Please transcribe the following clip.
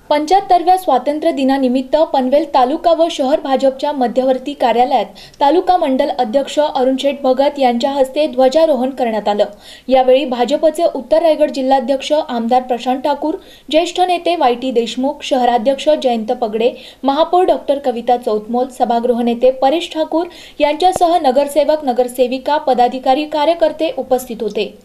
75व्या स्वातंत्र्य दिनानिमित्त पनवेल तालुका व शहर भाजपच्या मध्यवर्ती कार्यालयात तालुका मंडल अध्यक्ष अरुण शेठ भगत यांच्या हस्ते ध्वजारोहण करण्यात आलं। यावेळी भाजपचे उत्तर रायगड जिल्हाध्यक्ष आमदार प्रशांत ठाकूर, ज्येष्ठ नेते वाय.टी. देशमुख, शहराध्यक्ष जयंत पगडे, महापौर डॉक्टर कविता चौतमोल, सभागृह नेते परेश ठाकूर यांच्यासह नगरसेवक, नगरसेविका, पदाधिकारी, कार्यकर्ते उपस्थित होते।